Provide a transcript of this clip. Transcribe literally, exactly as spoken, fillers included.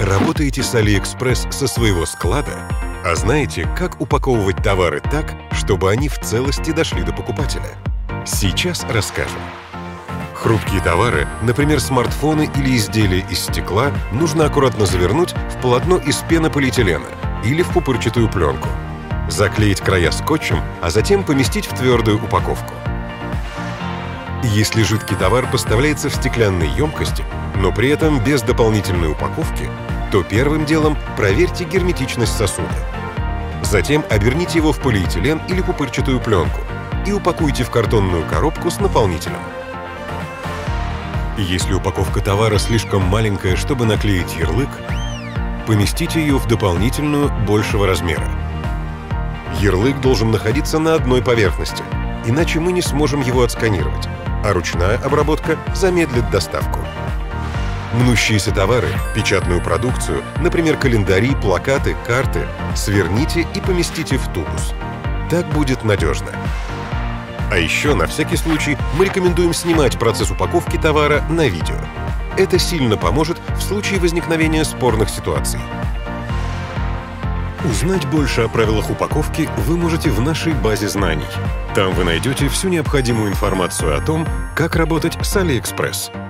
Работаете с AliExpress со своего склада? А знаете, как упаковывать товары так, чтобы они в целости дошли до покупателя? Сейчас расскажем. Хрупкие товары, например, смартфоны или изделия из стекла, нужно аккуратно завернуть в полотно из пенополиэтилена или в пупырчатую пленку. Заклеить края скотчем, а затем поместить в твердую упаковку. Если жидкий товар поставляется в стеклянной емкости, но при этом без дополнительной упаковки, то первым делом проверьте герметичность сосуда. Затем оберните его в полиэтилен или пупырчатую пленку и упакуйте в картонную коробку с наполнителем. Если упаковка товара слишком маленькая, чтобы наклеить ярлык, поместите ее в дополнительную большего размера. Ярлык должен находиться на одной поверхности, иначе мы не сможем его отсканировать, а ручная обработка замедлит доставку. Мнущиеся товары, печатную продукцию, например, календари, плакаты, карты, сверните и поместите в тубус. Так будет надежно. А еще, на всякий случай, мы рекомендуем снимать процесс упаковки товара на видео. Это сильно поможет в случае возникновения спорных ситуаций. Узнать больше о правилах упаковки вы можете в нашей базе знаний. Там вы найдете всю необходимую информацию о том, как работать с AliExpress.